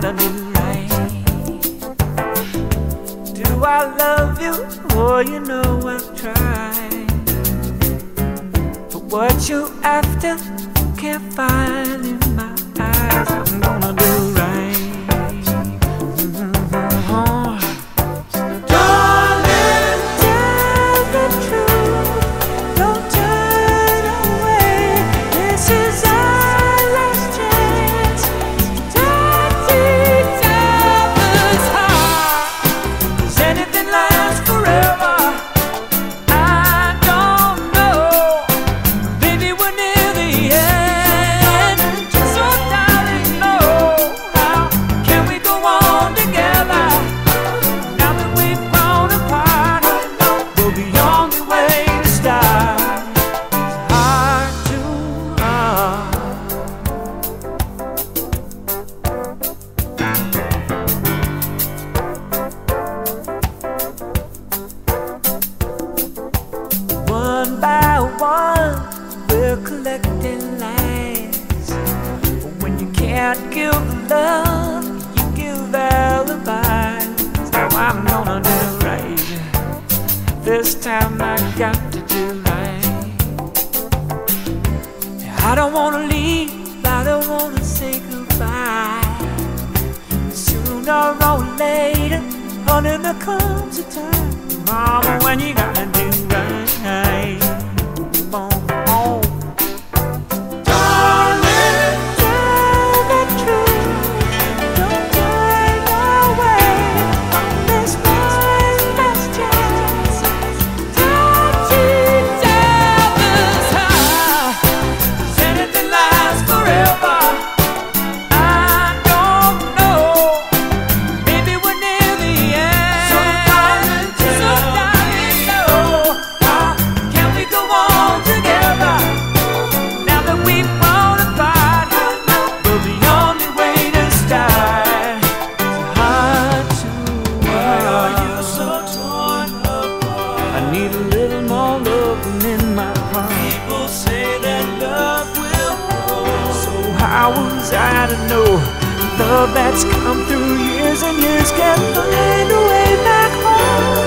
gotta do right. Do I love you? Oh, you know I've tried. But what you after can't find in my eyes. I'm gonna do right. Darling, tell the truth. Don't turn away. This is our last chance. Touch each other's heart. 'Cause anything lasts forever. I don't know. Baby, we're near the end. So darling, know how can we go on together? Now that we've grown apart, we'll be on the way to start. Heart to heart. One by one, we're collecting lies. But when you can't give love, you give alibis. Now I'm gonna do right. This time I got to do right. I don't wanna leave, I don't wanna say goodbye. Sooner or later, honey, there comes a time, mama, when you gotta do right. Boom, boom. Darling, tell the truth. Don't turn away from this one last chance. Touch each other's heart. 'Cause anything lasts forever. I don't know. Baby, we're near the end. So darling, know how can we go on together? Now that we've grown apart, we'll be on the way to start. Heart to heart. Why are you so torn apart? I need a little more loving in my heart. People say that love will grow. So how was I to know love that's come through years and years can find a way back home?